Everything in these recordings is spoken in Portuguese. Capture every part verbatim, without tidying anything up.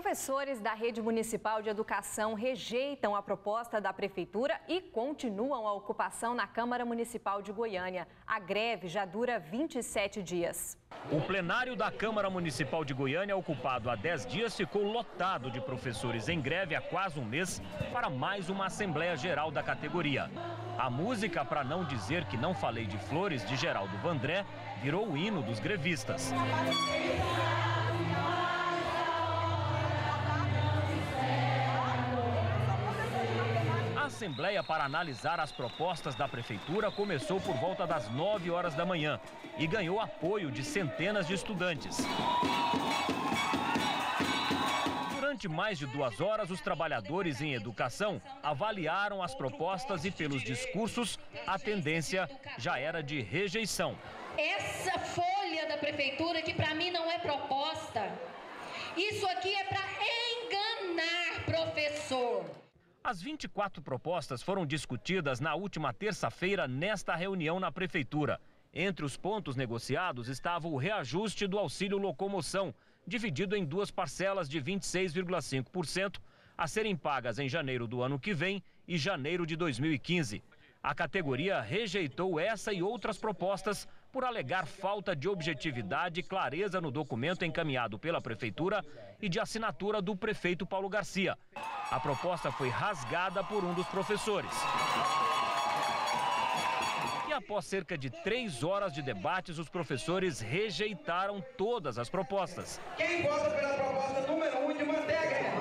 Professores da Rede Municipal de Educação rejeitam a proposta da Prefeitura e continuam a ocupação na Câmara Municipal de Goiânia. A greve já dura vinte e sete dias. O plenário da Câmara Municipal de Goiânia, ocupado há dez dias, ficou lotado de professores em greve há quase um mês para mais uma Assembleia Geral da categoria. A música, para não dizer que não falei de flores, de Geraldo Vandré, virou o hino dos grevistas. A Assembleia para analisar as propostas da Prefeitura começou por volta das nove horas da manhã e ganhou apoio de centenas de estudantes. Durante mais de duas horas, os trabalhadores em educação avaliaram as propostas e, pelos discursos, a tendência já era de rejeição. Essa folha da Prefeitura, que para mim não é proposta, isso aqui é para enganar professor. As vinte e quatro propostas foram discutidas na última terça-feira nesta reunião na Prefeitura. Entre os pontos negociados estava o reajuste do auxílio locomoção, dividido em duas parcelas de vinte e seis vírgula cinco por cento, a serem pagas em janeiro do ano que vem e janeiro de dois mil e quinze. A categoria rejeitou essa e outras propostas por alegar falta de objetividade e clareza no documento encaminhado pela Prefeitura e de assinatura do prefeito Paulo Garcia. A proposta foi rasgada por um dos professores. E após cerca de três horas de debates, os professores rejeitaram todas as propostas. Quem vota pela proposta número um de manter a greve?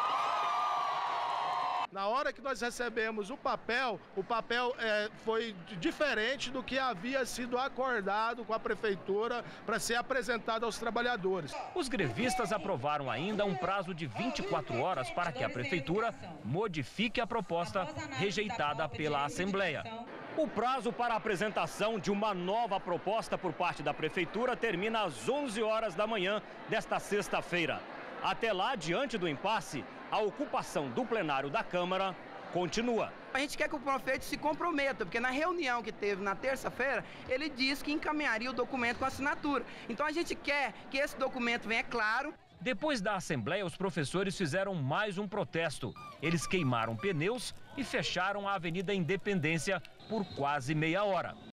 Na hora que nós recebemos o papel, o papel é, foi diferente do que havia sido acordado com a Prefeitura para ser apresentado aos trabalhadores. Os grevistas aprovaram ainda um prazo de vinte e quatro horas para que a Prefeitura modifique a proposta rejeitada pela Assembleia. O prazo para a apresentação de uma nova proposta por parte da Prefeitura termina às onze horas da manhã desta sexta-feira. Até lá, diante do impasse, a ocupação do plenário da Câmara continua. A gente quer que o prefeito se comprometa, porque na reunião que teve na terça-feira, ele disse que encaminharia o documento com assinatura. Então a gente quer que esse documento venha claro. Depois da Assembleia, os professores fizeram mais um protesto. Eles queimaram pneus e fecharam a Avenida Independência por quase meia hora.